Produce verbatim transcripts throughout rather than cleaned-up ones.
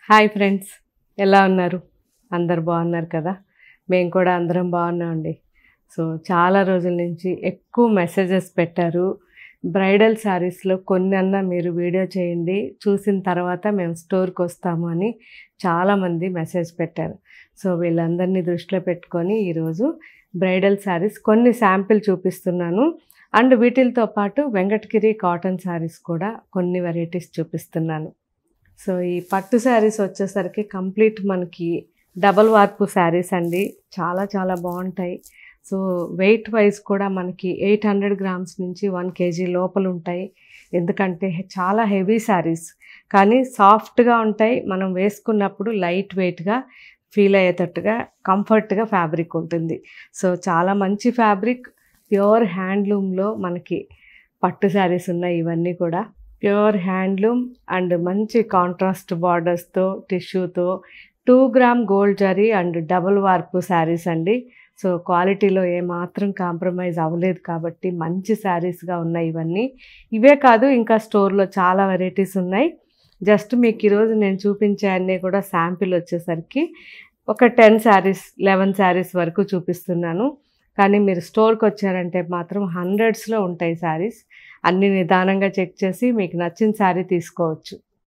Hi friends, ఎలా ఉన్నారు? అందరు బాగున్నారు కదా? మేము కూడా అందరం బాగున్నామండి. సో చాలా రోజుల నుంచి ఎక్కువ మెసేజెస్ పెట్టారు. బ్రైడల్ శారీస్లో కొన్ని అన్నా మీరు వీడియో చేయండి, చూసిన తర్వాత మేము స్టోర్కి వస్తాము అని చాలామంది మెసేజ్ పెట్టారు. సో వీళ్ళందరినీ దృష్టిలో పెట్టుకొని ఈరోజు బ్రైడల్ శారీస్ కొన్ని శాంపిల్ చూపిస్తున్నాను. అండ్ వీటితో పాటు వెంకటగిరి కాటన్ శారీస్ కూడా కొన్ని వెరైటీస్ చూపిస్తున్నాను. సో ఈ పట్టు శారీస్ వచ్చేసరికి కంప్లీట్ మనకి డబల్ వార్పు శారీస్ అండి. చాలా చాలా బాగుంటాయి. సో వెయిట్ వైజ్ కూడా మనకి ఎయిట్ హండ్రెడ్ గ్రామ్స్ నుంచి వన్ కేజీ లోపల ఉంటాయి. ఎందుకంటే చాలా హెవీ శారీస్ కానీ సాఫ్ట్గా ఉంటాయి. మనం వేసుకున్నప్పుడు లైట్ వెయిట్గా ఫీల్ అయ్యేటట్టుగా కంఫర్ట్గా ఫ్యాబ్రిక్ ఉంటుంది. సో చాలా మంచి ఫ్యాబ్రిక్, ప్యూర్ హ్యాండ్లూమ్లో మనకి పట్టు శారీస్ ఉన్నాయి. ఇవన్నీ కూడా ప్యూర్ హ్యాండ్లూమ్ అండ్ మంచి కాంట్రాస్ట్ బార్డర్స్తో టిష్యూతో two gram gold zari and double warp saris అండి. సో క్వాలిటీలో ఏమాత్రం కాంప్రమైజ్ అవ్వలేదు కాబట్టి మంచి శారీస్గా ఉన్నాయి ఇవన్నీ. ఇవే కాదు, ఇంకా స్టోర్లో చాలా వెరైటీస్ ఉన్నాయి. జస్ట్ మీకు ఈరోజు నేను చూపించే అన్నీ కూడా శాంపిల్ వచ్చేసరికి ఒక టెన్ శారీస్ లెవెన్ శారీస్ వరకు చూపిస్తున్నాను. కానీ మీరు స్టోర్కి వచ్చారంటే మాత్రం హండ్రెడ్స్లో ఉంటాయి శారీస్. అన్ని నిదానంగా చెక్ చేసి మీకు నచ్చిన శారీ తీసుకోవచ్చు.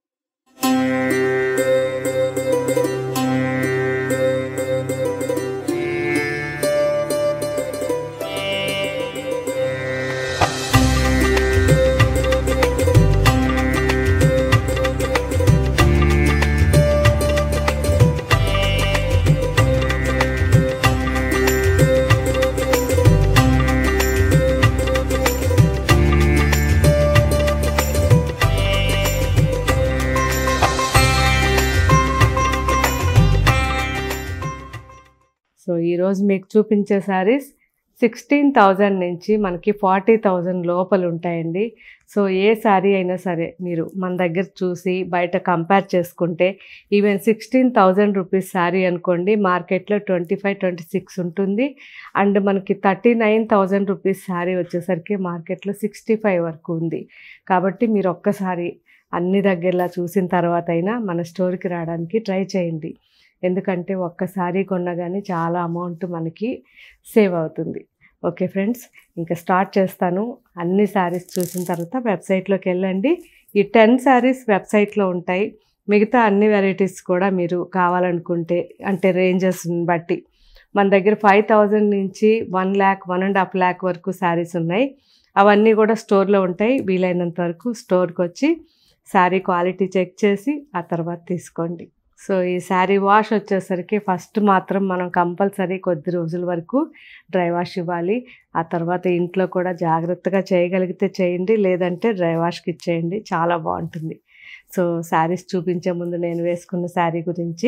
సో ఈరోజు మీకు చూపించే శారీస్ సిక్స్టీన్ థౌజండ్ నుంచి మనకి ఫార్టీ థౌజండ్ లోపల ఉంటాయండి. సో ఏ శారీ అయినా సరే మీరు మన దగ్గర చూసి బయట కంపేర్ చేసుకుంటే even sixteen thousand rupees sari అనుకోండి, మార్కెట్లో ట్వంటీ ఫైవ్ ట్వంటీ సిక్స్ ఉంటుంది. అండ్ మనకి thirty nine thousand rupees sari వచ్చేసరికి మార్కెట్లో సిక్స్టీ ఫైవ్ వరకు ఉంది. కాబట్టి మీరు ఒక్కసారి అన్ని దగ్గరలా చూసిన తర్వాత అయినా మన స్టోర్కి రావడానికి ట్రై చేయండి. ఎందుకంటే ఒక్కసారి కొన్నా కానీ చాలా అమౌంట్ మనకి సేవ్ అవుతుంది. ఓకే ఫ్రెండ్స్, ఇంకా స్టార్ట్ చేస్తాను. అన్ని శారీస్ చూసిన తర్వాత వెబ్సైట్లోకి వెళ్ళండి. ఈ టెన్ శారీస్ వెబ్సైట్లో ఉంటాయి. మిగతా అన్ని వెరైటీస్ కూడా మీరు కావాలనుకుంటే అంటే రేంజెస్ని బట్టి మన దగ్గర ఫైవ్ థౌజండ్ నుంచి one lakh one and half lakh వరకు శారీస్ ఉన్నాయి. అవన్నీ కూడా స్టోర్లో ఉంటాయి. వీలైనంత వరకు స్టోర్కి వచ్చి శారీ క్వాలిటీ చెక్ చేసి ఆ తర్వాత తీసుకోండి. సో ఈ శారీ వాష్ వచ్చేసరికి ఫస్ట్ మాత్రం మనం కంపల్సరీ కొద్ది రోజుల వరకు డ్రై వాష్ ఇవ్వాలి. ఆ తర్వాత ఇంట్లో కూడా జాగ్రత్తగా చేయగలిగితే చేయండి, లేదంటే డ్రై వాష్కి ఇచ్చేయండి, చాలా బాగుంటుంది. సో శారీస్ చూపించే ముందు నేను వేసుకున్న శారీ గురించి,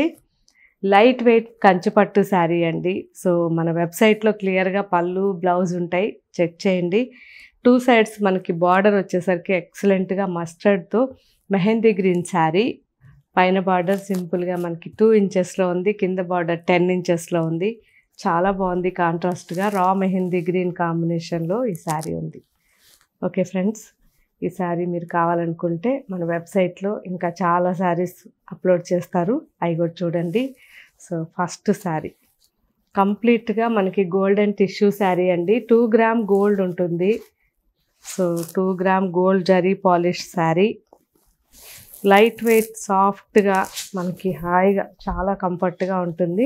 లైట్ వెయిట్ కంచిపట్టు శారీ అండి. సో మన వెబ్సైట్లో క్లియర్గా పళ్ళు బ్లౌజ్ ఉంటాయి, చెక్ చేయండి. టూ సైడ్స్ మనకి బార్డర్ వచ్చేసరికి ఎక్సలెంట్గా మస్టర్డ్తో మెహందీ గ్రీన్ శారీ. పైన బార్డర్ సింపుల్గా మనకి టూ ఇంచెస్లో ఉంది, కింద బార్డర్ టెన్ ఇంచెస్లో ఉంది. చాలా బాగుంది, కాంట్రాస్ట్గా రా మెహందీ గ్రీన్ కాంబినేషన్లో ఈ శారీ ఉంది. ఓకే ఫ్రెండ్స్, ఈ శారీ మీరు కావాలనుకుంటే మన వెబ్సైట్లో ఇంకా చాలా శారీస్ అప్లోడ్ చేస్తారు, అవి కూడా చూడండి. సో ఫస్ట్ శారీ కంప్లీట్గా మనకి గోల్డెన్ టిష్యూ శారీ అండి. టూ గ్రామ్ గోల్డ్ ఉంటుంది. So two gram gold zari polish sari. Light weight సాఫ్ట్గా మనకి హాయిగా చాలా కంఫర్ట్గా ఉంటుంది.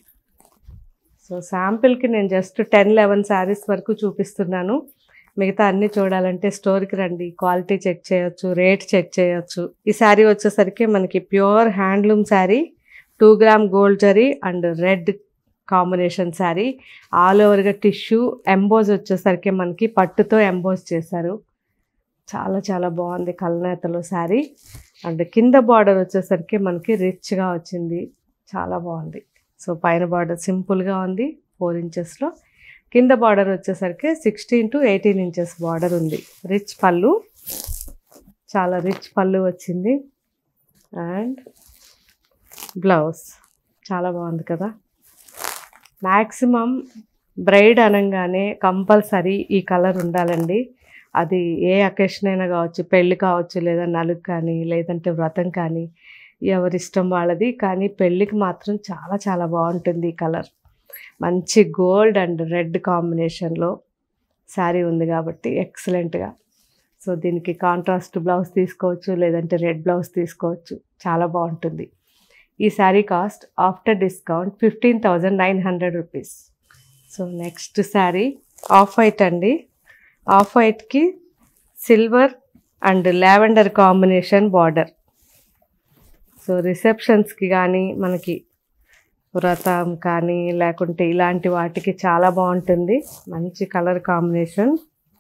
సో శాంపిల్కి నేను జస్ట్ టెన్ లెవెన్ శారీస్ వరకు చూపిస్తున్నాను. మిగతా అన్నీ చూడాలంటే స్టోర్కి రండి, క్వాలిటీ చెక్ చేయొచ్చు, రేట్ చెక్ చేయొచ్చు. ఈ శారీ వచ్చేసరికి మనకి pure handloom sari, two gram gold zari and red combination sari. All ఓవర్గా టిష్యూ, ఎంబోజ్ వచ్చేసరికి మనకి పట్టుతో ఎంబోజ్ చేశారు. చాలా చాలా బాగుంది కల్నేతలో శారీ. అండ్ కింద బార్డర్ వచ్చేసరికి మనకి రిచ్గా వచ్చింది, చాలా బాగుంది. సో పైన బార్డర్ సింపుల్గా ఉంది ఫోర్ ఇంచెస్లో, కింద బార్డర్ వచ్చేసరికి sixteen to eighteen inches border ఉంది. రిచ్ పళ్ళు, చాలా రిచ్ పళ్ళు వచ్చింది. అండ్ బ్లౌజ్ చాలా బాగుంది కదా. మ్యాక్సిమం బ్రైడ్ అనగానే కంపల్సరీ ఈ కలర్ ఉండాలండి. అది ఏ అకేషన్ అయినా కావచ్చు, పెళ్ళి కావచ్చు, లేదా నలుగు కానీ, లేదంటే వ్రతం కానీ, ఎవరిష్టం వాళ్ళది. కానీ పెళ్ళికి మాత్రం చాలా చాలా బాగుంటుంది ఈ కలర్. మంచి గోల్డ్ అండ్ రెడ్ కాంబినేషన్లో శారీ ఉంది కాబట్టి ఎక్సలెంట్గా. సో దీనికి కాంట్రాస్ట్ బ్లౌజ్ తీసుకోవచ్చు, లేదంటే రెడ్ బ్లౌజ్ తీసుకోవచ్చు, చాలా బాగుంటుంది. ఈ sari cost after discount fifteen thousand nine hundred rupees. So next sari off white అండి. ఆఫ్ వైట్కి silver and lavender combination border. So రిసెప్షన్స్కి కానీ మనకి వ్రతం కానీ లేకుంటే ఇలాంటి వాటికి చాలా బాగుంటుంది. మంచి కలర్ కాంబినేషన్,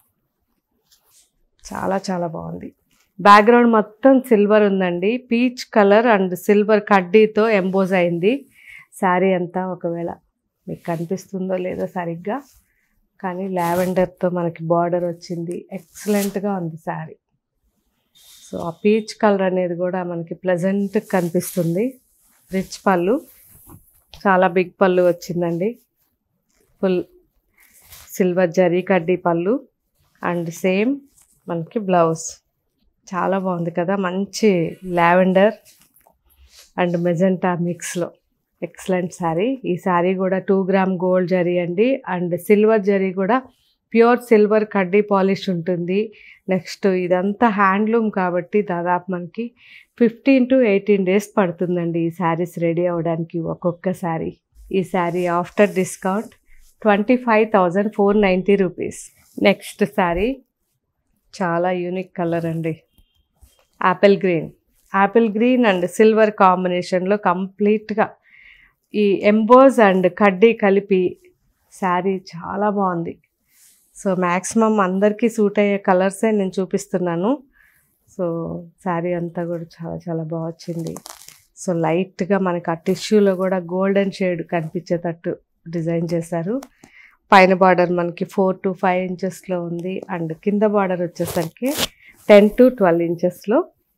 చాలా చాలా బాగుంది. బ్యాక్గ్రౌండ్ మొత్తం సిల్వర్ ఉందండి. పీచ్ కలర్ అండ్ సిల్వర్ కడ్డీతో ఎంబోజ్ అయింది శారీ అంతా. ఒకవేళ మీకు కనిపిస్తుందో లేదో సరిగ్గా, కానీ లావెండర్తో మనకి బార్డర్ వచ్చింది. ఎక్సలెంట్గా ఉంది శారీ. సో ఆ పీచ్ కలర్ అనేది కూడా మనకి ప్లెజెంట్గా కనిపిస్తుంది. రిచ్ పళ్ళు, చాలా బిగ్ పళ్ళు వచ్చిందండి. ఫుల్ సిల్వర్ జరీ కడ్డీ పళ్ళు అండ్ సేమ్ మనకి బ్లౌజ్. చాలా బాగుంది కదా, మంచి లావెండర్ అండ్ మెజెంటా మిక్స్లో ఎక్సలెంట్ శారీ. ఈ శారీ కూడా టూ గ్రామ్ గోల్డ్ జరీ అండి, అండ్ సిల్వర్ జరీ కూడా ప్యూర్ సిల్వర్ కడ్డీ పాలిష్ ఉంటుంది. నెక్స్ట్ ఇదంతా హ్యాండ్లూమ్ కాబట్టి దాదాపు మనకి ఫిఫ్టీన్ టు ఎయిటీన్ డేస్ పడుతుందండి ఈ శారీస్ రెడీ అవ్వడానికి ఒక్కొక్క శారీ. ఈ sari after discount twenty five thousand four ninety rupees. Next sari చాలా యూనిక్ కలర్ అండి. Apple green. Apple green and silver కాంబినేషన్లో కంప్లీట్గా ఈ ఎంబోజ్ అండ్ కడ్డీ కలిపి శారీ చాలా బాగుంది. సో మ్యాక్సిమం అందరికీ సూట్ అయ్యే కలర్సే నేను చూపిస్తున్నాను. సో శారీ అంతా కూడా చాలా చాలా బాగా వచ్చింది. సో లైట్గా మనకి ఆ టిష్యూలో కూడా గోల్డెన్ షేడ్ కనిపించేటట్టు డిజైన్ చేశారు. పైన బార్డర్ మనకి ఫోర్ టు ఫైవ్ ఇంచెస్లో ఉంది, అండ్ కింద బార్డర్ వచ్చేసరికి టెన్ టు ట్వెల్వ్ ఇంచెస్లో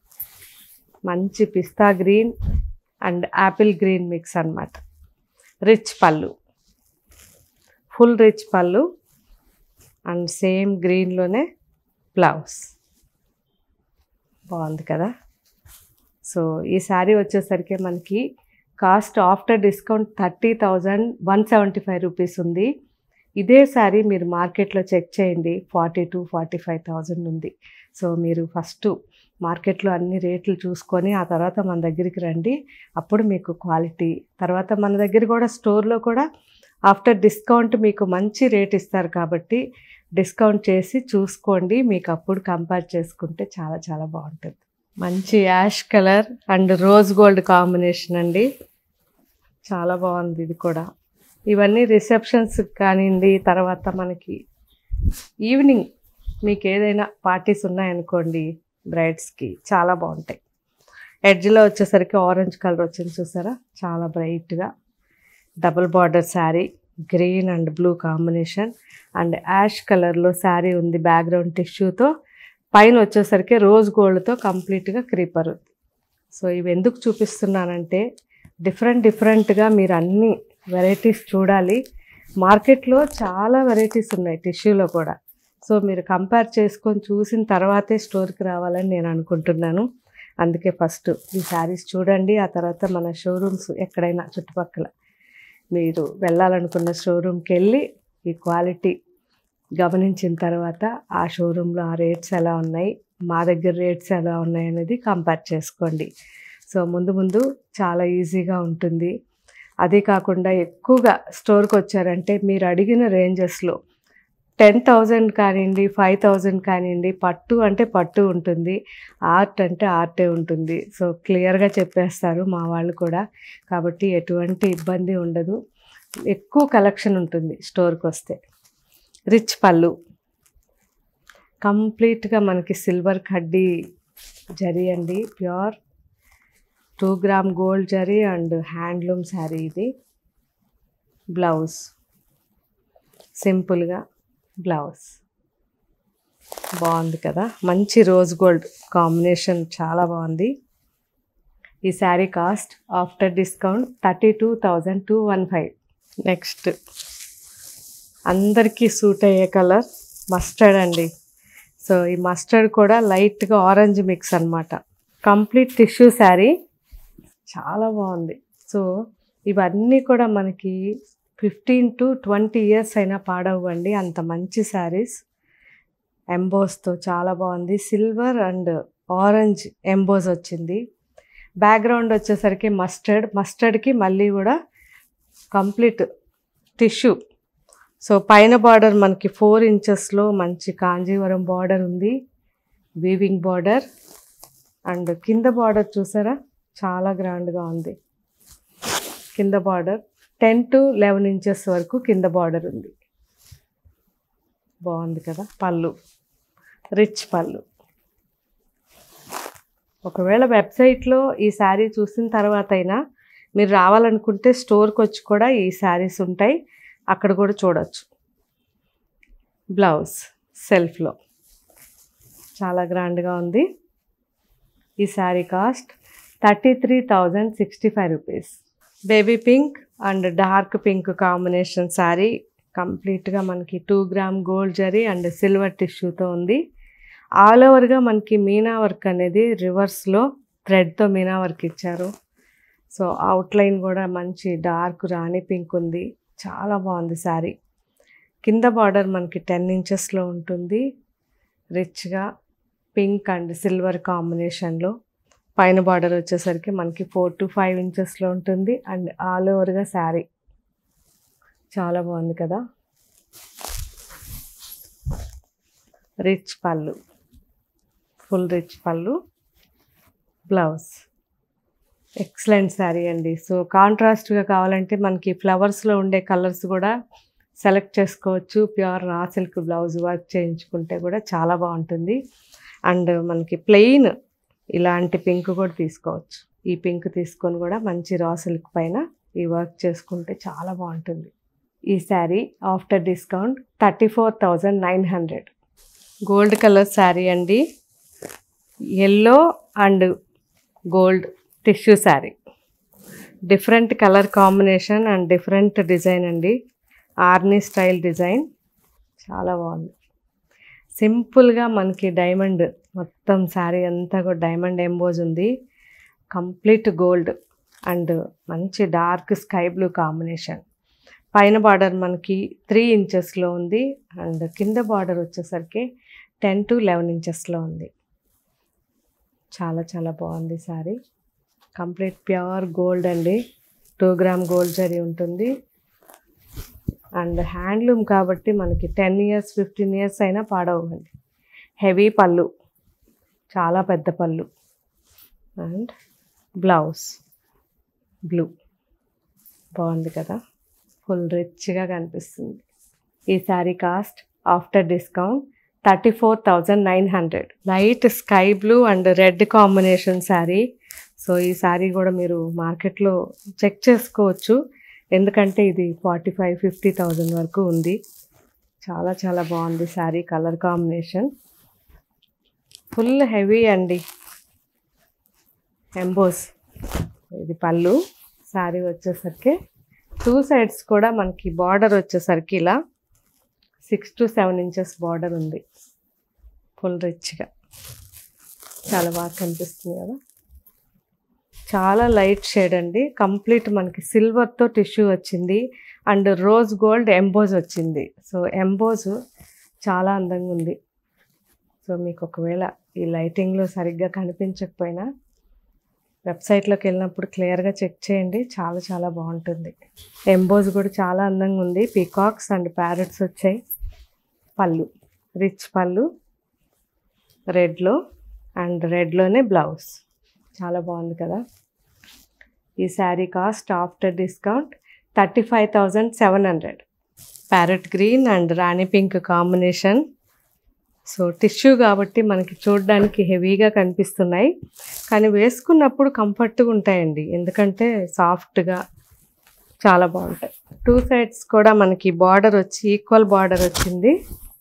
మంచి pista green and apple green mix అన్నమాట. రిచ్ పళ్ళు, ఫుల్ రిచ్ పళ్ళు అండ్ సేమ్ గ్రీన్లోనే బ్లౌజ్. బాగుంది కదా. సో ఈ శారీ వచ్చేసరికి మనకి cost after discount thirty thousand one seventy five rupees ఉంది. ఇదే శారీ మీరు మార్కెట్లో చెక్ చేయండి, forty to forty five thousand ఉంది. సో మీరు ఫస్ట్ మార్కెట్లో అన్ని రేట్లు చూసుకొని ఆ తర్వాత మన దగ్గరికి రండి. అప్పుడు మీకు క్వాలిటీ, తర్వాత మన దగ్గర కూడా స్టోర్లో కూడా ఆఫ్టర్ డిస్కౌంట్ మీకు మంచి రేట్ ఇస్తారు కాబట్టి డిస్కౌంట్ చేసి చూసుకోండి. మీకు అప్పుడు కంపేర్ చేసుకుంటే చాలా చాలా బాగుంటుంది. మంచి ash colour and rose gold combination అండి. చాలా బాగుంది ఇది కూడా. ఇవన్నీ రిసెప్షన్స్ కానివ్వండి, తర్వాత మనకి ఈవినింగ్ మీకు ఏదైనా పార్టీస్ ఉన్నాయనుకోండి బ్రైడ్స్కి చాలా బాగుంటాయి. ఎడ్జ్లో వచ్చేసరికి ఆరెంజ్ కలర్ వచ్చింది చూసారా, చాలా బ్రైట్గా. Double border sari, green and blue combination and ash కలర్లో శారీ ఉంది బ్యాక్గ్రౌండ్ టిష్యూతో. పైన వచ్చేసరికి రోజ్ గోల్డ్తో కంప్లీట్గా క్రీపర్ ఉంది. సో ఇవి ఎందుకు చూపిస్తున్నానంటే డిఫరెంట్ డిఫరెంట్గా మీరు అన్ని వెరైటీస్ చూడాలి. మార్కెట్లో చాలా వెరైటీస్ ఉన్నాయి టిష్యూలో కూడా. సో మీరు కంపేర్ చేసుకొని చూసిన తర్వాతే స్టోర్కి రావాలని నేను అనుకుంటున్నాను. అందుకే ఫస్ట్ ఈ శారీస్ చూడండి, ఆ తర్వాత మన షోరూమ్స్ ఎక్కడైనా చుట్టుపక్కల మీరు వెళ్ళాలనుకున్న షోరూమ్కి వెళ్ళి ఈ క్వాలిటీ గమనించిన తర్వాత ఆ షోరూంలో ఆ రేట్స్ ఎలా ఉన్నాయి, మా దగ్గర రేట్స్ ఎలా ఉన్నాయి అనేది కంపేర్ చేసుకోండి. సో ముందు ముందు చాలా ఈజీగా ఉంటుంది. అదే కాకుండా ఎక్కువగా స్టోర్కి వచ్చారంటే మీరు అడిగిన రేంజెస్లో టెన్ థౌజండ్ కానివ్వండి, ఫైవ్ థౌజండ్ కానివ్వండి, పట్టు అంటే పట్టు ఉంటుంది, ఆర్ట్ అంటే ఆర్టే ఉంటుంది. సో క్లియర్గా చెప్పేస్తారు మా వాళ్ళు కూడా, కాబట్టి ఎటువంటి ఇబ్బంది ఉండదు. ఎక్కువ కలెక్షన్ ఉంటుంది స్టోర్కి వస్తే. రిచ్ పళ్ళు, కంప్లీట్గా మనకి సిల్వర్ కడ్డీ జరీ అండి, pure two gram gold zari and handloom sari ఇది. బ్లౌజ్ సింపుల్గా బ్లౌజ్ బాగుంది కదా, మంచి రోజ్ గోల్డ్ కాంబినేషన్ చాలా బాగుంది. ఈ sari cost after discount thirty two thousand two one five. Next అందరికీ సూట్ అయ్యే కలర్ మస్టర్డ్ అండి. సో ఈ మస్టర్డ్ కూడా లైట్గా ఆరెంజ్ మిక్స్ అనమాట. కంప్లీట్ టిష్యూ శారీ, చాలా బాగుంది. సో ఇవన్నీ కూడా మనకి ఫిఫ్టీన్ టు ట్వంటీ ఇయర్స్ అయినా పాడవ్వండి, అంత మంచి శారీస్. ఎంబోస్తో చాలా బాగుంది. సిల్వర్ అండ్ ఆరెంజ్ ఎంబోస్ వచ్చింది. బ్యాక్గ్రౌండ్ వచ్చేసరికి మస్టర్డ్, మస్టర్డ్కి మళ్ళీ కూడా కంప్లీట్ టిష్యూ. సో పైన బార్డర్ మనకి ఫోర్ ఇంచెస్లో మంచి కాంజీవరం బార్డర్ ఉంది, వీవింగ్ బార్డర్. అండ్ కింద బార్డర్ చూసారా, చాలా గ్రాండ్గా ఉంది. కింద border ten to eleven inches వరకు కింద బార్డర్ ఉంది. బాగుంది కదా. పళ్ళు రిచ్ పళ్ళు. ఒకవేళ వెబ్సైట్లో ఈ శారీ చూసిన తర్వాత అయినా మీరు రావాలనుకుంటే స్టోర్కి వచ్చి కూడా ఈ శారీస్ ఉంటాయి, అక్కడ కూడా చూడొచ్చు. బ్లౌజ్ సెల్ఫ్లో చాలా గ్రాండ్గా ఉంది. ఈ sari cost thirty three thousand sixty five rupees. Baby pink and dark pink combination sari. కంప్లీట్గా మనకి two gram gold zari and silver టిష్యూతో ఉంది. ఆల్ ఓవర్గా మనకి మీనా వర్క్ అనేది రివర్స్లో థ్రెడ్తో మీనా వర్క్ ఇచ్చారు. సో అవుట్లైన్ కూడా మంచి డార్క్ రాణి పింక్ ఉంది, చాలా బాగుంది శారీ. కింద బార్డర్ మనకి టెన్ ఇంచెస్లో ఉంటుంది, రిచ్గా పింక్ అండ్ సిల్వర్ కాంబినేషన్లో. పైన బార్డర్ వచ్చేసరికి మనకి ఫోర్ టు ఫైవ్ ఇంచెస్లో ఉంటుంది అండ్ ఆల్ ఓవర్గా శారీ చాలా బాగుంది కదా. రిచ్ పళ్ళు, ఫుల్ రిచ్ పళ్ళు. బ్లౌజ్ ఎక్సలెంట్ శారీ అండి. సో కాంట్రాస్ట్గా కావాలంటే మనకి ఫ్లవర్స్లో ఉండే కలర్స్ కూడా సెలెక్ట్ చేసుకోవచ్చు. Pure raw silk blouse work చేయించుకుంటే కూడా చాలా బాగుంటుంది. అండ్ మనకి ప్లెయిన్ ఇలాంటి పింక్ కూడా తీసుకోవచ్చు. ఈ పింక్ తీసుకొని కూడా మంచి రా సిల్క్ పైన ఈ వర్క్ చేసుకుంటే చాలా బాగుంటుంది. ఈ sari after discount thirty four thousand nine hundred. Gold colour sari అండి, yellow and gold tissue sari. Different colour combination and different design అండి, ఆర్నీ స్టైల్ డిజైన్, చాలా బాగుంది. సింపుల్గా మనకి డైమండ్ మొత్తం శారీ అంతా కూడా డైమండ్ ఎంబోజ్ ఉంది. కంప్లీట్ గోల్డ్ అండ్ మంచి డార్క్ స్కై బ్లూ కాంబినేషన్. పైన బార్డర్ మనకి త్రీ ఇంచెస్లో ఉంది అండ్ కింద బార్డర్ వచ్చేసరికి టెన్ టు లెవెన్ ఇంచెస్లో ఉంది. చాలా చాలా బాగుంది శారీ. కంప్లీట్ ప్యూర్ గోల్డ్ అండి, టూ గ్రామ్ గోల్డ్ జరీ ఉంటుంది. అండ్ హ్యాండ్లూమ్ కాబట్టి మనకి టెన్ ఇయర్స్ ఫిఫ్టీన్ ఇయర్స్ అయినా పాడవండి. హెవీ పళ్ళు, చాలా పెద్ద పళ్ళు. అండ్ బ్లౌజ్ బ్లూ, బాగుంది కదా, ఫుల్ రిచ్గా కనిపిస్తుంది. ఈ sari cost after discount thirty four thousand nine hundred. Light sky blue and red combination sari. So ఈ శారీ కూడా మీరు మార్కెట్లో చెక్ చేసుకోవచ్చు, ఎందుకంటే ఇది ఫార్టీ ఫైవ్ ఫిఫ్టీ థౌజండ్ వరకు ఉంది. చాలా చాలా బాగుంది sari colour combination. Full heavy అండి, ఎంబోస్. ఇది పళ్ళు. శారీ వచ్చేసరికి టూ సైడ్స్ కూడా మనకి బార్డర్ వచ్చేసరికి ఇలా six to seven inches border ఉంది. ఫుల్ రిచ్గా చాలా బాగా కనిపిస్తుంది కదా. చాలా లైట్ షేడ్ అండి, కంప్లీట్ మనకి సిల్వర్తో టిష్యూ వచ్చింది అండ్ రోజ్ గోల్డ్ ఎంబోజ్ వచ్చింది. సో ఎంబోజ్ చాలా అందంగా ఉంది. సో మీకు ఒకవేళ ఈ లైటింగ్లో సరిగ్గా కనిపించకపోయినా వెబ్సైట్లోకి వెళ్ళినప్పుడు క్లియర్గా చెక్ చేయండి, చాలా చాలా బాగుంటుంది. ఎంబోజ్ కూడా చాలా అందంగా ఉంది. పీకాక్స్ అండ్ ప్యారెట్స్ వచ్చాయి. పళ్ళు రిచ్ పళ్ళు, రెడ్లో అండ్ రెడ్లోనే బ్లౌజ్, చాలా బాగుంది కదా. ఈ sari cost after discount thirty five thousand seven hundred. Parrot green and rani pink combination. So tissue కాబట్టి మనకి చూడడానికి హెవీగా కనిపిస్తున్నాయి, కానీ వేసుకున్నప్పుడు కంఫర్ట్గా ఉంటాయండి, ఎందుకంటే సాఫ్ట్గా చాలా బాగుంటాయి. టూ సైడ్స్ కూడా మనకి బార్డర్ వచ్చి ఈక్వల్ బార్డర్ వచ్చింది.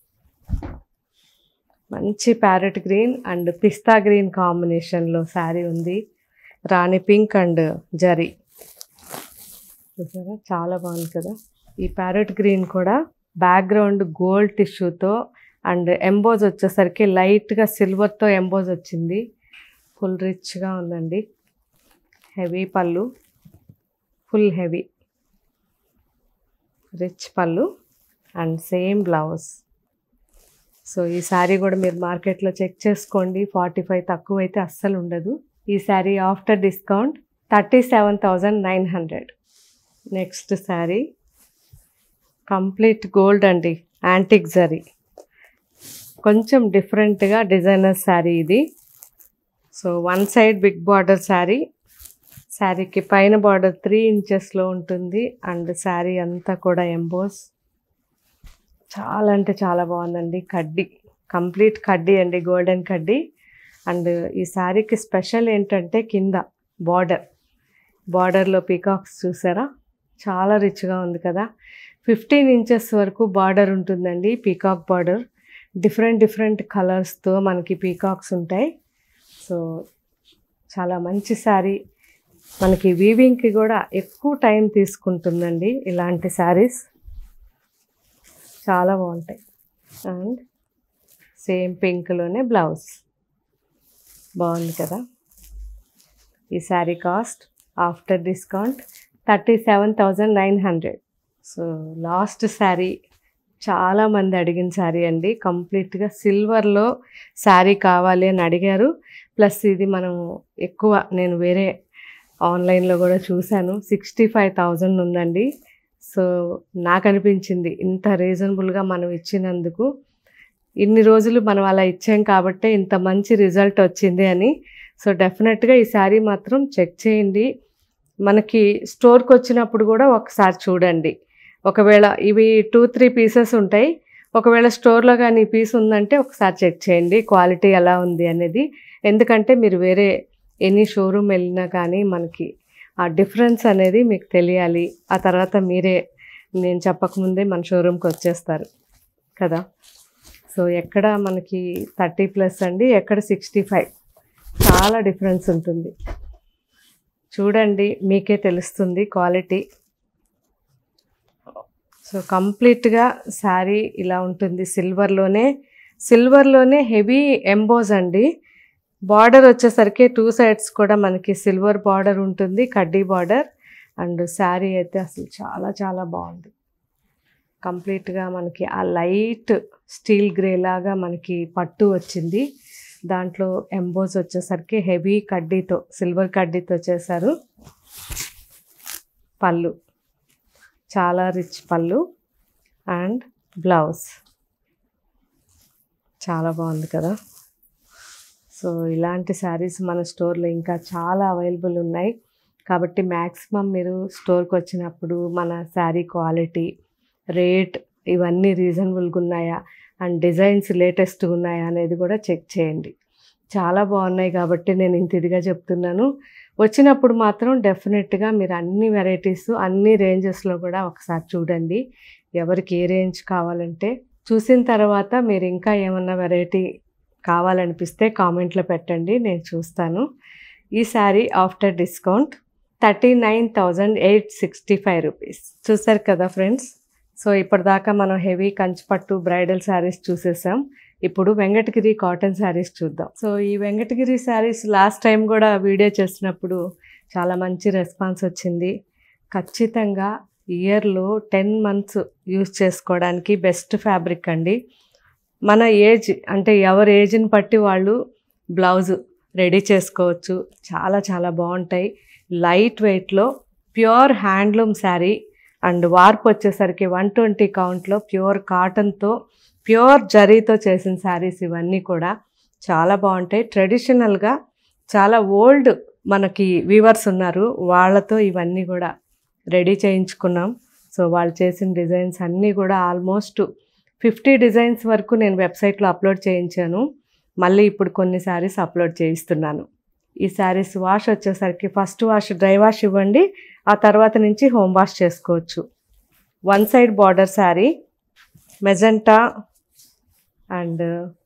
మంచి parrot green and pista green కాంబినేషన్లో శారీ ఉంది. రాణి పింక్ అండ్ జరీ చూసారా, చాలా బాగుంది కదా. ఈ ప్యారెట్ గ్రీన్ కూడా బ్యాక్గ్రౌండ్ గోల్డ్ టిష్యూతో అండ్ ఎంబోజ్ వచ్చేసరికి లైట్గా సిల్వర్తో ఎంబోజ్ వచ్చింది. ఫుల్ రిచ్గా ఉందండి. హెవీ పళ్ళు, ఫుల్ హెవీ రిచ్ పళ్ళు అండ్ సేమ్ బ్లౌజ్. సో ఈ శారీ కూడా మీరు మార్కెట్లో చెక్ చేసుకోండి, ఫార్టీ ఫైవ్ తక్కువ అయితే అస్సలు ఉండదు. ఈ sari after discount thirty seven thousand nine hundred. Next sari complete gold అండి, యాంటిక్ జరీ, కొంచెం డిఫరెంట్గా డిజైనర్ శారీ ఇది. So one side big border sari, శారీకి పైన బార్డర్ త్రీ ఇంచెస్లో ఉంటుంది అండ్ శారీ అంతా కూడా ఎంబోస్. చాలా అంటే చాలా బాగుందండి. కడ్డీ, కంప్లీట్ కడ్డీ అండి, గోల్డెన్ కడ్డీ. అండ్ ఈ శారీకి స్పెషల్ ఏంటంటే కింద బార్డర్, బార్డర్లో పీకాక్స్ చూసారా, చాలా రిచ్గా ఉంది కదా. ఫిఫ్టీన్ ఇంచెస్ వరకు బార్డర్ ఉంటుందండి, పీకాక్ బార్డర్. డిఫరెంట్ డిఫరెంట్ కలర్స్తో మనకి పీకాక్స్ ఉంటాయి. సో చాలా మంచి శారీ. మనకి వీవింగ్కి కూడా ఎక్కువ టైం తీసుకుంటుందండి ఇలాంటి శారీస్, చాలా బాగుంటాయి. అండ్ సేమ్ పింక్లోనే బ్లౌజ్, బాగుంది కదా. ఈ sari cost after discount thirty seven thousand nine hundred. So last sari చాలామంది అడిగిన శారీ అండి, కంప్లీట్గా సిల్వర్లో శారీ కావాలి అని అడిగారు. ప్లస్ ఇది మనం ఎక్కువ, నేను వేరే ఆన్లైన్లో కూడా చూశాను, సిక్స్టీ ఫైవ్ థౌజండ్ ఉందండి. సో నాకు అనిపించింది ఇంత రీజనబుల్గా మనం ఇచ్చినందుకు, ఇన్ని రోజులు మనం అలా ఇచ్చాం కాబట్టే ఇంత మంచి రిజల్ట్ వచ్చింది అని. సో డెఫినెట్గా ఈ శారీ మాత్రం చెక్ చేయండి. మనకి స్టోర్కి వచ్చినప్పుడు కూడా ఒకసారి చూడండి. ఒకవేళ ఇవి టూ త్రీ పీసెస్ ఉంటాయి, ఒకవేళ స్టోర్లో కానీ పీస్ ఉందంటే ఒకసారి చెక్ చేయండి క్వాలిటీ ఎలా ఉంది అనేది. ఎందుకంటే మీరు వేరే ఎనీ షోరూమ్ వెళ్ళినా కానీ మనకి ఆ డిఫరెన్స్ అనేది మీకు తెలియాలి. ఆ తర్వాత మీరే, నేను చెప్పకముందే మన షోరూమ్కి వచ్చేస్తారు కదా. సో ఎక్కడ మనకి థర్టీ ప్లస్ అండి, ఎక్కడ సిక్స్టీ ఫైవ్, చాలా డిఫరెన్స్ ఉంటుంది. చూడండి మీకే తెలుస్తుంది క్వాలిటీ. సో కంప్లీట్గా శారీ ఇలా ఉంటుంది, సిల్వర్లోనే, సిల్వర్లోనే హెవీ ఎంబోజ్ అండి. బార్డర్ వచ్చేసరికి టూ సైడ్స్ కూడా మనకి సిల్వర్ బార్డర్ ఉంటుంది, కడ్డీ బార్డర్. అండ్ శారీ అయితే అసలు చాలా చాలా బాగుంది. కంప్లీట్గా మనకి ఆ లైట్ స్టీల్ గ్రే లాగా మనకి పట్టు వచ్చింది, దాంట్లో ఎంబోజ్ వచ్చేసరికి హెవీ కడ్డీతో, సిల్వర్ కడ్డీతో చేశారు. పళ్ళు చాలా రిచ్ పళ్ళు అండ్ బ్లౌజ్ చాలా బాగుంది కదా. సో ఇలాంటి శారీస్ మన స్టోర్లో ఇంకా చాలా అవైలబుల్ ఉన్నాయి. కాబట్టి మ్యాక్సిమం మీరు స్టోర్కి వచ్చినప్పుడు మన శారీ క్వాలిటీ, రేట్ ఇవన్నీ రీజనబుల్గా ఉన్నాయా అండ్ డిజైన్స్ లేటెస్ట్గా ఉన్నాయా అనేది కూడా చెక్ చేయండి. చాలా బాగున్నాయి కాబట్టి నేను ఇంత ఇదిగా చెప్తున్నాను. వచ్చినప్పుడు మాత్రం డెఫినెట్గా మీరు అన్ని వెరైటీస్, అన్ని రేంజెస్లో కూడా ఒకసారి చూడండి. ఎవరికి ఏ రేంజ్ కావాలంటే చూసిన తర్వాత మీరు ఇంకా ఏమన్నా వెరైటీ కావాలనిపిస్తే కామెంట్లో పెట్టండి, నేను చూస్తాను. ఈ sari after discount thirty nine thousand eight sixty five rupees. చూసారు కదా ఫ్రెండ్స్. సో ఇప్పటిదాకా మనం హెవీ కంచిపట్టు బ్రైడల్ శారీస్ చూసేసాం. ఇప్పుడు వెంకటగిరి కాటన్ శారీస్ చూద్దాం. సో ఈ వెంకటగిరి శారీస్ లాస్ట్ టైం కూడా వీడియో చేసినప్పుడు చాలా మంచి రెస్పాన్స్ వచ్చింది. ఖచ్చితంగా ఇయర్లో టెన్ మంత్స్ యూజ్ చేసుకోవడానికి బెస్ట్ ఫ్యాబ్రిక్ అండి. మన ఏజ్ అంటే ఎవరి ఏజ్ని బట్టి వాళ్ళు బ్లౌజ్ రెడీ చేసుకోవచ్చు. చాలా చాలా బాగుంటాయి. లైట్ వెయిట్లో pure handloom sari and warp వచ్చేసరికి వన్ ట్వంటీ కౌంట్లో ప్యూర్ కాటన్తో, ప్యూర్ జరీతో చేసిన శారీస్ ఇవన్నీ కూడా చాలా బాగుంటాయి. ట్రెడిషనల్గా చాలా ఓల్డ్ మనకి వీవర్స్ ఉన్నారు, వాళ్ళతో ఇవన్నీ కూడా రెడీ చేయించుకున్నాం. సో వాళ్ళు చేసిన డిజైన్స్ అన్నీ కూడా ఆల్మోస్ట్ ఫిఫ్టీ డిజైన్స్ వరకు నేను వెబ్సైట్లో అప్లోడ్ చేయించాను. మళ్ళీ ఇప్పుడు కొన్ని శారీస్ అప్లోడ్ చేయిస్తున్నాను. ఈ శారీస్ వాష్ వచ్చేసరికి ఫస్ట్ వాష్ డ్రై వాష్ ఇవ్వండి, ఆ తర్వాత నుంచి హోమ్ వాష్ చేసుకోవచ్చు. One side border sari, magenta and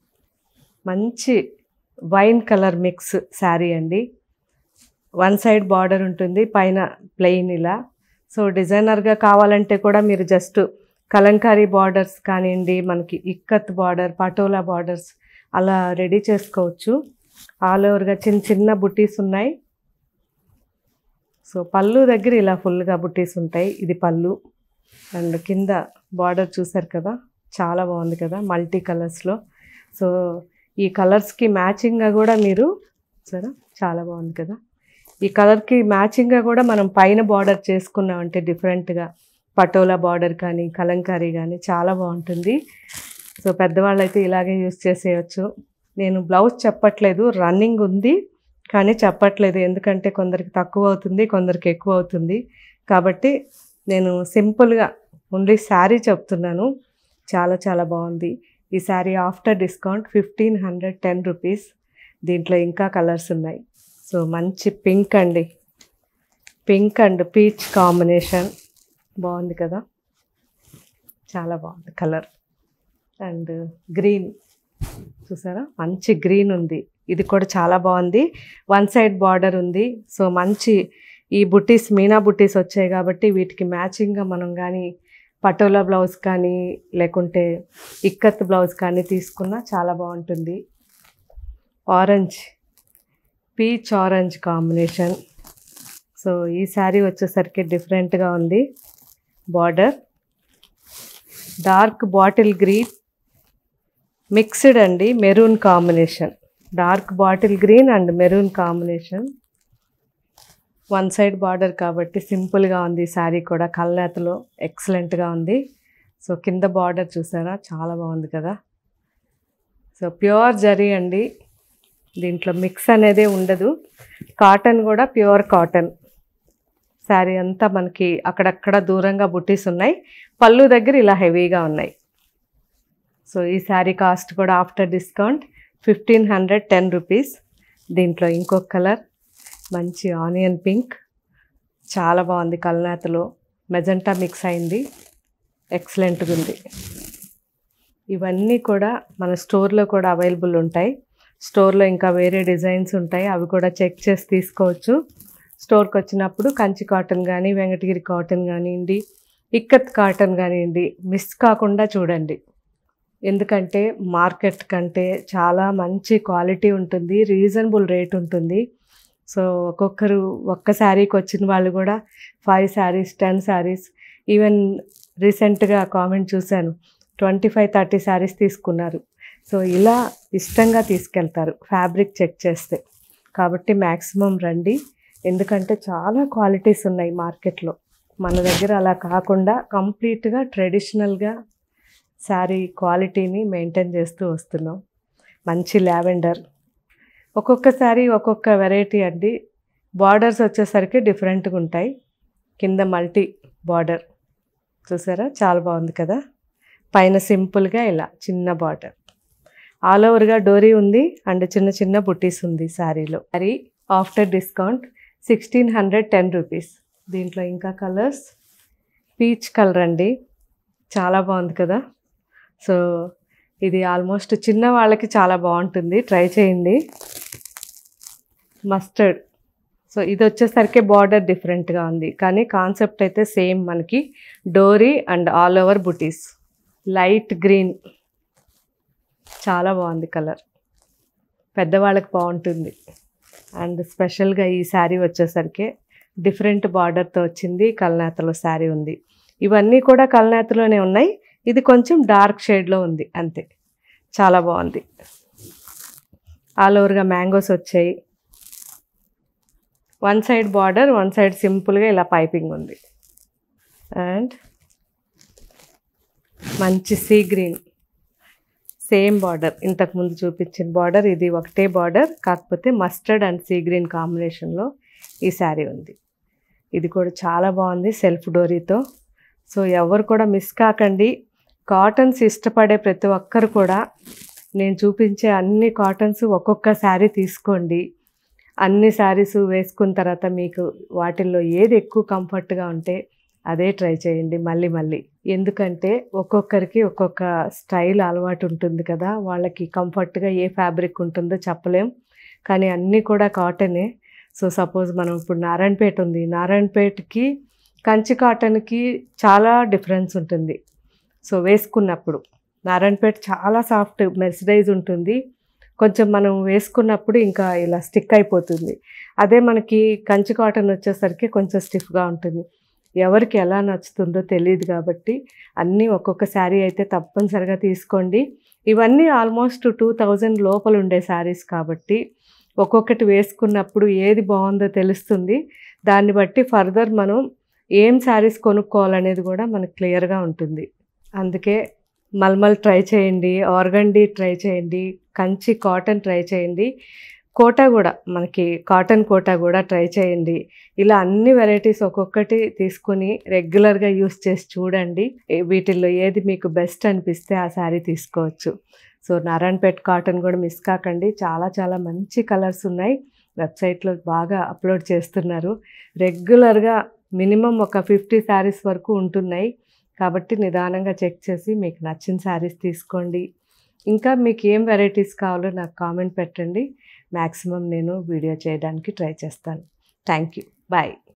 మంచి వైన్ కలర్ మిక్స్ శారీ అండి. వన్ సైడ్ బార్డర్ ఉంటుంది, పైన ప్లెయిన్ ఇలా. సో డిజైనర్గా కావాలంటే కూడా మీరు జస్ట్ కలంకారీ బార్డర్స్ కానివ్వండి, మనకి ఇక్కత్ బార్డర్, పటోలా బార్డర్స్ అలా రెడీ చేసుకోవచ్చు. ఆల్ ఓవర్గా చిన్న చిన్న బుటీస్ ఉన్నాయి. సో పళ్ళు దగ్గర ఇలా ఫుల్గా బుట్టీస్ ఉంటాయి. ఇది పళ్ళు. అండ్ కింద బార్డర్ చూసారు కదా, చాలా బాగుంది కదా మల్టీ కలర్స్లో. సో ఈ కలర్స్కి మ్యాచింగ్గా కూడా మీరు సరే చాలా బాగుంది కదా. ఈ కలర్కి మ్యాచింగ్గా కూడా మనం పైన బార్డర్ చేసుకున్నామంటే డిఫరెంట్గా పటోలా బార్డర్ కానీ కలంకారీ కానీ చాలా బాగుంటుంది. సో పెద్దవాళ్ళు అయితే ఇలాగే యూజ్ చేసేయచ్చు. నేను బ్లౌజ్ చెప్పట్లేదు, రన్నింగ్ ఉంది కానీ చెప్పట్లేదు, ఎందుకంటే కొందరికి తక్కువ అవుతుంది, కొందరికి ఎక్కువ అవుతుంది. కాబట్టి నేను సింపుల్గా ఓన్లీ శారీ చెప్తున్నాను. చాలా చాలా బాగుంది ఈ sari. After discount fifteen hundred ten rupees. దీంట్లో ఇంకా కలర్స్ ఉన్నాయి. సో మంచి పింక్ అండి, పింక్ అండ్ పీచ్ కాంబినేషన్ బాగుంది కదా, చాలా బాగుంది కలర్. అండ్ గ్రీన్ చూసారా, మంచి గ్రీన్ ఉంది. ఇది కూడా చాలా బాగుంది. వన్ సైడ్ బార్డర్ ఉంది. సో మంచి ఈ బుట్టీస్ మీనా బుట్టీస్ వచ్చాయి కాబట్టి వీటికి మ్యాచింగ్గా మనం కానీ పటోలా బ్లౌజ్ కానీ లేకుంటే ఇక్కత్ బ్లౌజ్ కానీ తీసుకున్నా చాలా బాగుంటుంది. Orange, peach orange combination. So ఈ శారీ వచ్చేసరికి డిఫరెంట్గా ఉంది. Border dark bottle green mixed అండి, maroon combination. Dark bottle green and maroon combination. One side border కాబట్టి సింపుల్గా ఉంది శారీ కూడా. కల్నేతలో ఎక్సలెంట్గా ఉంది. సో కింద బార్డర్ చూసారా, చాలా బాగుంది కదా. సో ప్యూర్ జరీ అండి, దీంట్లో మిక్స్ అనేదే ఉండదు. కాటన్ కూడా ప్యూర్ కాటన్. శారీ అంతా మనకి అక్కడక్కడ దూరంగా బుట్టీస్ ఉన్నాయి. పళ్ళు దగ్గర ఇలా హెవీగా ఉన్నాయి. సో ఈ శారీ కాస్ట్ కూడా after discount fifteen hundred ten rupees. దీంట్లో ఇంకొక కలర్ మంచి ఆనియన్ పింక్, చాలా బాగుంది. కల్నేతలో మెజెంటా మిక్స్ అయింది, ఎక్సలెంట్గా ఉంది. ఇవన్నీ కూడా మన స్టోర్లో కూడా అవైలబుల్ ఉంటాయి. స్టోర్లో ఇంకా వేరే డిజైన్స్ ఉంటాయి, అవి కూడా చెక్ చేసి తీసుకోవచ్చు. స్టోర్కి వచ్చినప్పుడు కంచి కాటన్ కానీ వెంకటగిరి కాటన్ కానివ్వండి, ఇక్కత్ కాటన్ కానివ్వండి, మిస్ కాకుండా చూడండి. ఎందుకంటే మార్కెట్ కంటే చాలా మంచి క్వాలిటీ ఉంటుంది, రీజనబుల్ రేట్ ఉంటుంది. సో ఒక్కొక్కరు ఒక్క శారీకి వచ్చిన వాళ్ళు కూడా five saris ten saris even రీసెంట్గా కామెంట్ చూశాను, ట్వంటీ ఫైవ్ థర్టీ శారీస్ తీసుకున్నారు. సో ఇలా ఇష్టంగా తీసుకెళ్తారు ఫ్యాబ్రిక్ చెక్ చేస్తే. కాబట్టి మ్యాక్సిమం రండి, ఎందుకంటే చాలా క్వాలిటీస్ ఉన్నాయి మార్కెట్లో. మన దగ్గర అలా కాకుండా కంప్లీట్గా ట్రెడిషనల్గా శారీ క్వాలిటీని మెయింటైన్ చేస్తూ వస్తున్నాం. మంచి లావెండర్, ఒక్కొక్క శారీ ఒక్కొక్క వెరైటీ అండి. బార్డర్స్ వచ్చేసరికి డిఫరెంట్గా ఉంటాయి. కింద మల్టీ బార్డర్ చూసారా, చాలా బాగుంది కదా. పైన సింపుల్గా ఇలా చిన్న బార్డర్, ఆల్ ఓవర్గా డోరీ ఉంది అండ్ చిన్న చిన్న బుట్టీస్ ఉంది శారీలో. Sari after discount sixteen hundred ten rupees. దీంట్లో ఇంకా కలర్స్, పీచ్ కలర్ అండి, చాలా బాగుంది కదా. సో ఇది ఆల్మోస్ట్ చిన్న వాళ్ళకి చాలా బాగుంటుంది, ట్రై చేయండి. మస్టర్డ్, సో ఇది వచ్చేసరికి బార్డర్ డిఫరెంట్గా ఉంది కానీ కాన్సెప్ట్ అయితే సేమ్. మనకి డోరీ అండ్ ఆల్ ఓవర్ బుటీస్. లైట్ గ్రీన్, చాలా బాగుంది కలర్, పెద్దవాళ్ళకి బాగుంటుంది. అండ్ స్పెషల్గా ఈ శారీ వచ్చేసరికి డిఫరెంట్ బార్డర్తో వచ్చింది, కల్నేతలో శారీ ఉంది. ఇవన్నీ కూడా కల్నేతలోనే ఉన్నాయి, ఇది కొంచెం డార్క్ షేడ్లో ఉంది అంతే. చాలా బాగుంది. ఆల్ ఓవర్గా మ్యాంగోస్ వచ్చాయి. One side border, one side సింపుల్గా ఇలా పైపింగ్ ఉంది. అండ్ మంచి సీ గ్రీన్, సేమ్ బార్డర్, ఇంతకుముందు చూపించిన బార్డర్ ఇది ఒకటే బార్డర్, కాకపోతే మస్టర్డ్ అండ్ సీ గ్రీన్ కాంబినేషన్లో ఈ శారీ ఉంది. ఇది కూడా చాలా బాగుంది సెల్ఫ్ డోరీతో. సో ఎవరు కూడా మిస్ కాకండి. కాటన్స్ ఇష్టపడే ప్రతి ఒక్కరు కూడా నేను చూపించే అన్ని కాటన్స్ ఒక్కొక్క శారీ తీసుకోండి. అన్ని శారీస్ వేసుకున్న తర్వాత మీకు వాటిల్లో ఏది ఎక్కువ కంఫర్ట్గా ఉంటే అదే ట్రై చేయండి మళ్ళీ మళ్ళీ. ఎందుకంటే ఒక్కొక్కరికి ఒక్కొక్క స్టైల్ అలవాటు ఉంటుంది కదా, వాళ్ళకి కంఫర్ట్గా ఏ ఫ్యాబ్రిక్ ఉంటుందో చెప్పలేం. కానీ అన్నీ కూడా కాటనే. సో సపోజ్ మనం ఇప్పుడు నారాయణపేట ఉంది, నారాయణపేటకి కంచి కాటన్కి చాలా డిఫరెన్స్ ఉంటుంది. సో వేసుకున్నప్పుడు నారాయణపేట చాలా సాఫ్ట్ మెర్సరైజ్ ఉంటుంది, కొంచెం మనం వేసుకున్నప్పుడు ఇంకా ఇలా స్టిక్ అయిపోతుంది. అదే మనకి కంచి కాటన్ వచ్చేసరికి కొంచెం స్టిఫ్‌గా ఉంటుంది. ఎవరికి ఎలా నచ్చుతుందో తెలీదు కాబట్టి అన్నీ ఒక్కొక్క శారీ అయితే తప్పనిసరిగా తీసుకోండి. ఇవన్నీ ఆల్మోస్ట్ టూ థౌజండ్ లోపల ఉండే శారీస్ కాబట్టి ఒక్కొక్కటి వేసుకున్నప్పుడు ఏది బాగుందో తెలుస్తుంది. దాన్ని బట్టి ఫర్దర్ మనం ఏం శారీస్ కొనుక్కోవాలనేది కూడా మనకు క్లియర్‌గా ఉంటుంది. అందుకే మల్మల్ ట్రై చేయండి, ఆర్గండీ ట్రై చేయండి, కంచి కాటన్ ట్రై చేయండి, కోటా కూడా మనకి కాటన్ కోటా కూడా ట్రై చేయండి. ఇలా అన్ని వెరైటీస్ ఒక్కొక్కటి తీసుకొని రెగ్యులర్‌గా యూజ్ చేసి చూడండి. ఏ వీటిల్లో ఏది మీకు బెస్ట్ అనిపిస్తే ఆ శారీ తీసుకోవచ్చు. సో నారాయణపేట్ కాటన్ కూడా మిస్ కాకండి. చాలా చాలా మంచి కలర్స్ ఉన్నాయి. వెబ్‌సైట్‌లో బాగా అప్‌లోడ్ చేస్తున్నారు. రెగ్యులర్‌గా మినిమమ్ ఒక ఫిఫ్టీ శారీస్ వరకు ఉంటున్నాయి. కాబట్టి నిదానంగా చెక్ చేసి మీకు నచ్చిన శారీస్ తీసుకోండి. ఇంకా మీకు ఏం వెరైటీస్ కావాలో నాకు కామెంట్ పెట్టండి. మ్యాక్సిమం నేను వీడియో చేయడానికి ట్రై చేస్తాను. Thank you. బాయ్.